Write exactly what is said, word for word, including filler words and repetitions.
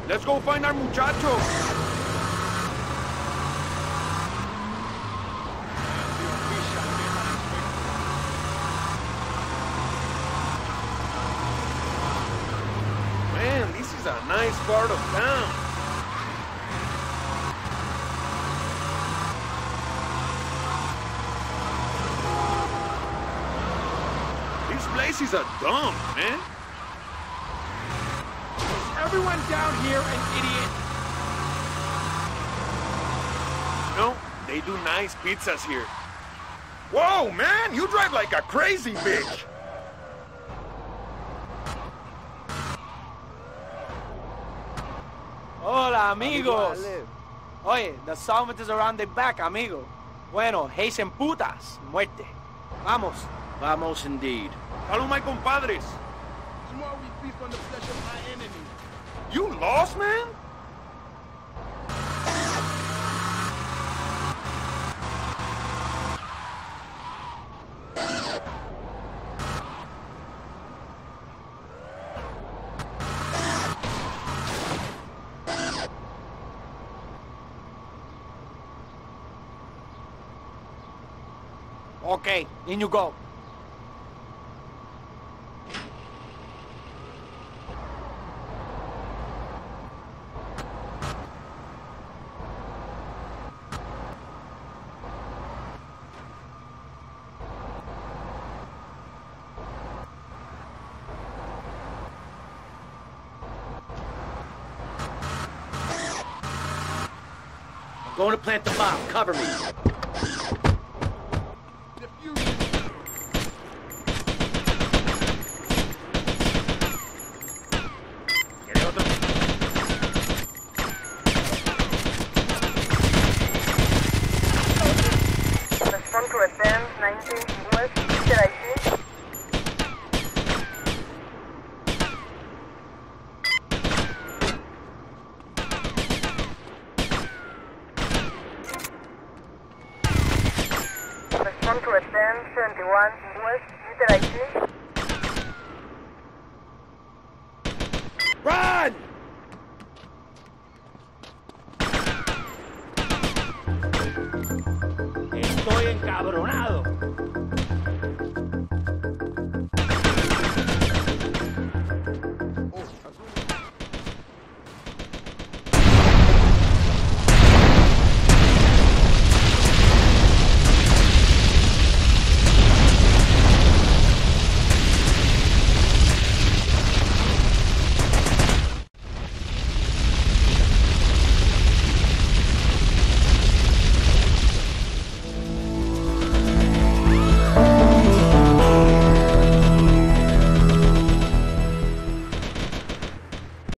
Let's go find our muchachos. Man, this is a nice part of town. This place is a dump, man. Everyone down here an idiot. No, they do nice pizzas here. Whoa, man, you drive like a crazy bitch. Hola, amigos. Oye, the solvent is around the back, amigo. Bueno, Haitian putas, muerte. Vamos. Vamos indeed. Follow my compadres. Tomorrow we feast on the flesh of my enemy. You lost, man? Okay, in you go. I'm going to plant the bomb. Cover me. Respond to advance nineteen West, should I see? Respond to advance seventy-one West, should I see? Run! Estoy encabronado.